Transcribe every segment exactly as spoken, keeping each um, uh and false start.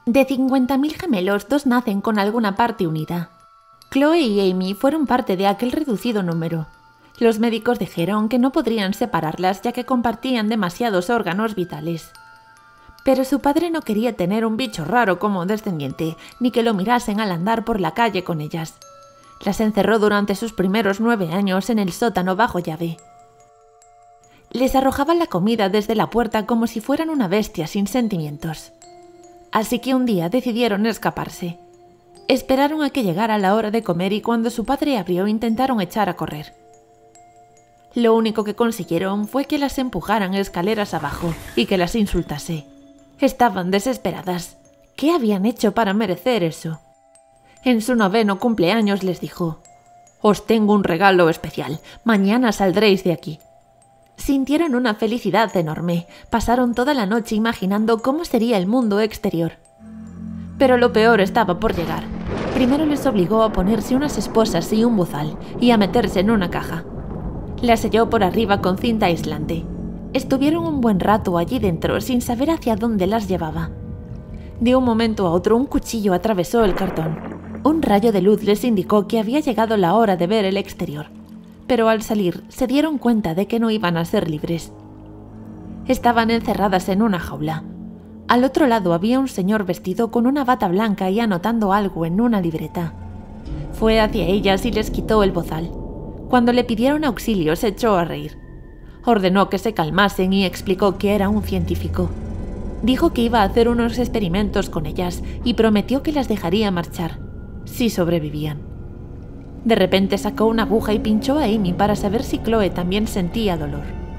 De cincuenta mil gemelos, dos nacen con alguna parte unida. Chloe y Amy fueron parte de aquel reducido número. Los médicos dijeron que no podrían separarlas ya que compartían demasiados órganos vitales. Pero su padre no quería tener un bicho raro como descendiente, ni que lo mirasen al andar por la calle con ellas. Las encerró durante sus primeros nueve años en el sótano bajo llave. Les arrojaban la comida desde la puerta como si fueran una bestia sin sentimientos. Así que un día decidieron escaparse. Esperaron a que llegara la hora de comer y cuando su padre abrió intentaron echar a correr. Lo único que consiguieron fue que las empujaran escaleras abajo y que las insultase. Estaban desesperadas. ¿Qué habían hecho para merecer eso? En su noveno cumpleaños les dijo: «Os tengo un regalo especial. Mañana saldréis de aquí». Sintieron una felicidad enorme. Pasaron toda la noche imaginando cómo sería el mundo exterior. Pero lo peor estaba por llegar. Primero les obligó a ponerse unas esposas y un bozal y a meterse en una caja. La selló por arriba con cinta aislante. Estuvieron un buen rato allí dentro sin saber hacia dónde las llevaba. De un momento a otro un cuchillo atravesó el cartón. Un rayo de luz les indicó que había llegado la hora de ver el exterior. Pero al salir se dieron cuenta de que no iban a ser libres. Estaban encerradas en una jaula. Al otro lado había un señor vestido con una bata blanca y anotando algo en una libreta. Fue hacia ellas y les quitó el bozal. Cuando le pidieron auxilio se echó a reír. Ordenó que se calmasen y explicó que era un científico. Dijo que iba a hacer unos experimentos con ellas y prometió que las dejaría marchar, si sobrevivían. De repente sacó una aguja y pinchó a Amy para saber si Chloe también sentía dolor.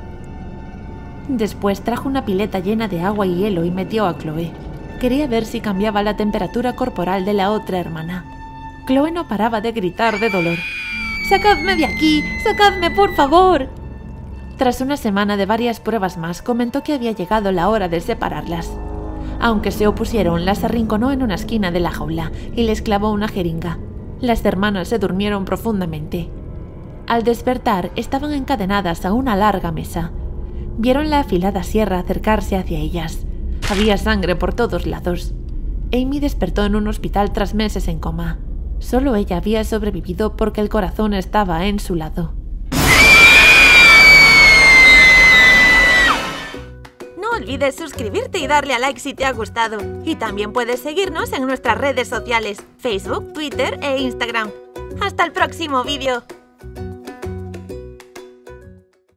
Después trajo una pileta llena de agua y hielo y metió a Chloe. Quería ver si cambiaba la temperatura corporal de la otra hermana. Chloe no paraba de gritar de dolor. «¡Sacadme de aquí! ¡Sacadme, por favor!». Tras una semana de varias pruebas más, comentó que había llegado la hora de separarlas. Aunque se opusieron, las arrinconó en una esquina de la jaula y les clavó una jeringa. Las hermanas se durmieron profundamente. Al despertar, estaban encadenadas a una larga mesa. Vieron la afilada sierra acercarse hacia ellas. Había sangre por todos lados. Amy despertó en un hospital tras meses en coma. Solo ella había sobrevivido porque el corazón estaba en su lado. No olvides suscribirte y darle a like si te ha gustado. Y también puedes seguirnos en nuestras redes sociales, Facebook, Twitter e Instagram. ¡Hasta el próximo vídeo!